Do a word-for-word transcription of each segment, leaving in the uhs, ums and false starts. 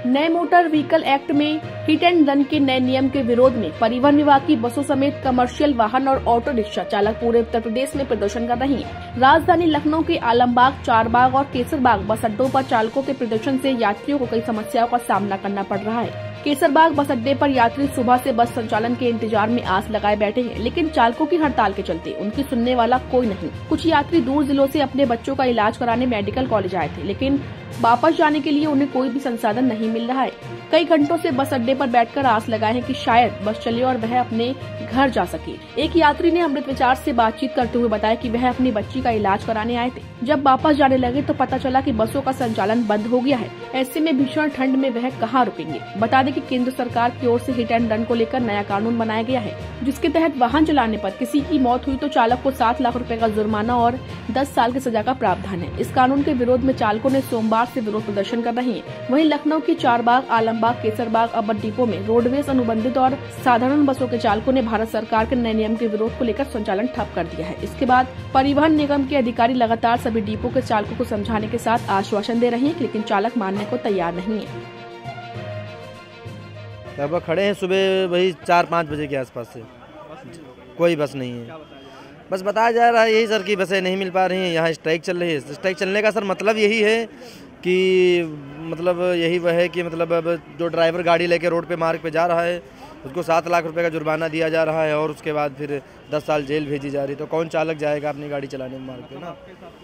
नए motor vehicle act में hit and run के नए नियम के विरोध में परिवहन विभाग की बसों समेत कमर्शियल वाहन और ऑटो रिक्शा चालक पूरे उत्तर प्रदेश में प्रदर्शन कर रही हैं। राजधानी लखनऊ के आलमबाग, चारबाग और केसरबाग बस अड्डों पर चालकों के प्रदर्शन से यात्रियों को कई समस्याओं का सामना करना पड़ रहा है। केसरबाग बस अड्डे पर यात्री सुबह से बस संचालन के इंतजार में आस लगाए बैठे हैं, लेकिन चालकों की हड़ताल के चलते उनकी सुनने वाला कोई नहीं। कुछ यात्री दूर जिलों से अपने बच्चों का इलाज कराने मेडिकल कॉलेज आए थे, लेकिन वापस जाने के लिए उन्हें कोई भी संसाधन नहीं मिल रहा है। कई घंटों से बस अड्डे पर बैठकर आस लगाए हैं कि शायद बस चले और वह अपने घर जा सके। एक यात्री ने अमृत विचार से बातचीत करते हुए बताया कि वह अपनी बच्ची का इलाज कराने आए थे। जब वापस जाने लगे तो पता चला कि बसों का संचालन बंद हो गया है। ऐसे में भीषण ठंड में वह कहाँ रुकेंगे। बता दें कि केंद्र सरकार की ओर से हिट एंड रन को लेकर नया कानून बनाया गया है, जिसके तहत वाहन चलाने पर किसी की मौत हुई तो चालक को सात लाख रुपए का जुर्माना और दस साल की सजा का प्रावधान है। इस कानून के विरोध में चालकों ने सोमवार से विरोध प्रदर्शन कर रहे हैं। वहीं लखनऊ की चारबाग, आलमबाग, केसरबाग अबर डिपो में रोडवेज अनुबंधित और साधारण बसों के चालकों ने भारत सरकार के नए नियम के विरोध को लेकर संचालन ठप कर दिया है। इसके बाद परिवहन निगम के अधिकारी लगातार सभी डिपो के चालकों को समझाने के साथ आश्वासन दे रहे हैं, लेकिन चालक मानने को तैयार नहीं है। लगभग खड़े हैं सुबह वही चार पाँच बजे के आसपास से, कोई बस नहीं है। बस बताया जा रहा है यही सर की बसें नहीं मिल पा रही हैं, यहाँ स्ट्राइक चल रही है। स्ट्राइक चलने का सर मतलब यही है कि मतलब यही वह है कि मतलब अब जो ड्राइवर गाड़ी लेके रोड पे मार्ग पे जा रहा है उसको सात लाख रुपए का जुर्माना दिया जा रहा है और उसके बाद फिर दस साल जेल भेजी जा रही। तो कौन चालक जाएगा अपनी गाड़ी चलाने में मार्ग पे ना।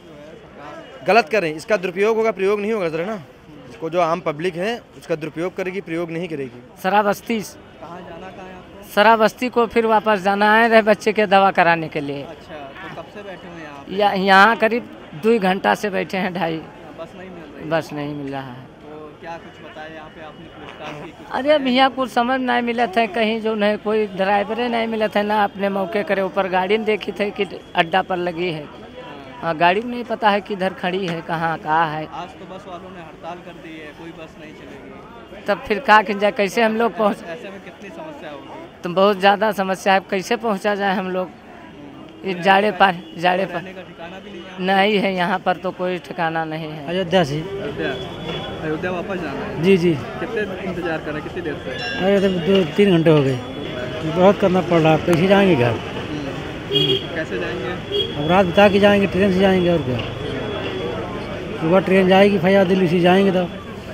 गलत करें, इसका दुरुपयोग होगा, प्रयोग नहीं होगा सर ना। इसको जो आम पब्लिक है उसका दुरुपयोग करेगी, प्रयोग नहीं करेगी। शराबस्ती कहाँ जाना कहाँ है आपको? शराबस्ती को फिर वापस जाना है रहे बच्चे के दवा कराने के लिए। अच्छा, तो कब से बैठे हुए हैं यहाँ? यहाँ करीब दो घंटा से बैठे हैं, ढाई। बस नहीं मिल रही? बस नहीं मिल रहा है। तो क्या कुछ बताया यहाँ पे आपने पूछताछ की? अरे अब यहाँ कुछ समझ नहीं मिला था, कहीं जो नहीं कोई ड्राइवरे नहीं मिला था ना, अपने मौके करे ऊपर गाड़ी देखी थी कि अड्डा पर लगी है। हाँ, गाड़ी में नहीं पता है किधर खड़ी है, कहाँ कहाँ है। आज तो बस वालों ने हड़ताल कर दी है, कोई बस नहीं चलेगी। तब फिर कहाँ कि जाए, कैसे हम लोग पहुँच? ऐसे में कितनी समस्या होगी? तो बहुत ज़्यादा समस्या है, कैसे पहुँचा जाए हम लोग इस जाड़े पर। जाड़े पर नहीं है यहाँ पर, तो कोई ठिकाना नहीं है। अयोध्या से अयोध्या वापस जाना है? जी जी। कितने इंतजार कर रहे हैं, कितनी देर से? अरे दो तीन घंटे हो गए, बहुत करना पड़ रहा है। कैसे जाएंगे घर? कैसे जाएंगे? अब रात बिता के जाएंगे, ट्रेन से जाएंगे और क्या। सुबह ट्रेन जाएगी फैया दिल्ली से जाएंगे। तो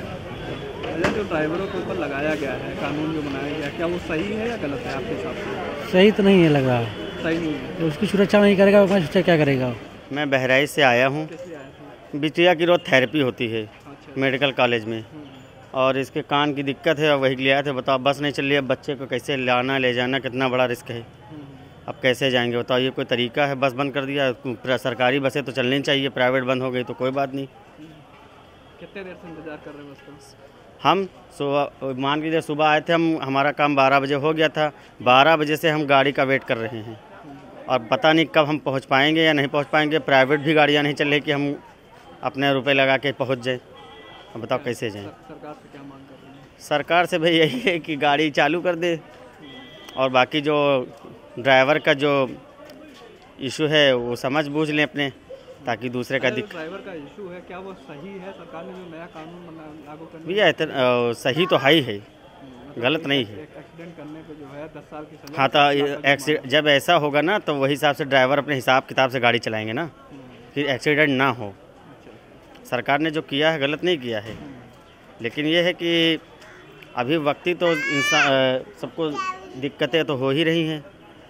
जो ड्राइवरों के ऊपर लगाया गया है कानून जो बनाया गया, क्या वो सही है या गलत है आपके हिसाब से? सही तो नहीं है लग रहा। सही नहीं है तो उसकी सुरक्षा नहीं करेगा, उसकी सुरक्षा क्या करेगा? मैं बहराइच से आया हूँ। बिटिया की रोज थेरेपी होती है मेडिकल कॉलेज में, और इसके कान की दिक्कत है, वही लिया थे। बताओ बस नहीं चल रही है, बच्चे को कैसे लाना ले जाना कितना बड़ा रिस्क है। अब कैसे जाएंगे बताओ, ये कोई तरीका है? बस बंद कर दिया, सरकारी बसें तो चलनी चाहिए, प्राइवेट बंद हो गई तो कोई बात नहीं। कितने देर से इंतजार कर रहे हैं बस को? हम सुबह मान लीजिए सुबह आए थे हम, हमारा काम बारह बजे हो गया था। बारह बजे से हम गाड़ी का वेट कर रहे हैं और पता नहीं कब हम पहुंच पाएंगे या नहीं पहुंच पाएंगे। प्राइवेट भी गाड़ियां नहीं चल रही कि हम अपने रुपए लगा के पहुंच जाएं। अब बताओ कैसे जाएं? सरकार से क्या मांग कर रहे हैं? सरकार से भाई यही है कि गाड़ी चालू कर दे, और बाकी जो ड्राइवर का जो इशू है वो समझ बूझ लें अपने, ताकि दूसरे का दिक्कत। ड्राइवर का इशू है, क्या वो सही है? सरकार ने जो नया कानून लागू करने भैया इतना सही तो हाई है, गलत नहीं है। एक्सीडेंट करने पे जो है दस साल की सजा। हाँ, तो एक्सीडेंट जब ऐसा होगा ना तो वही हिसाब से ड्राइवर अपने हिसाब किताब से गाड़ी चलाएंगे ना, फिर एक्सीडेंट ना हो। सरकार ने जो किया है गलत नहीं किया है, लेकिन ये है कि अभी वक्ती तो इंसान सबको दिक्कतें तो हो ही रही हैं,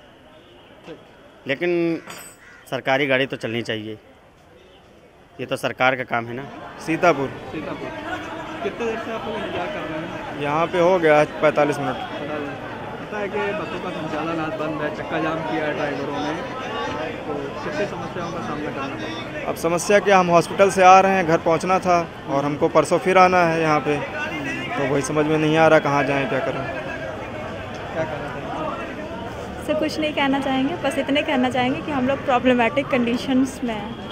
लेकिन सरकारी गाड़ी तो चलनी चाहिए। ये तो सरकार का काम है ना। सीतापुर। सीतापुर कितने देर से आप लोग इंतजार कर रहे हैं? यहाँ पे हो गया पैंतालीस मिनट। पता है कि बसों का संचालन आज बंद है, चक्का जाम किया है ड्राइवरों ने, तो कितनी समस्याओं का सामना करना पड़ता है? अब समस्या क्या, हम हॉस्पिटल से आ रहे हैं, घर पहुँचना था और हमको परसों फिर आना है यहाँ पे, तो वही समझ में नहीं आ रहा कहाँ जाएँ, क्या करें। क्या करना चाहिए? से कुछ नहीं कहना चाहेंगे, बस इतने कहना चाहेंगे कि हम लोग प्रॉब्लमेटिक कंडीशंस में हैं।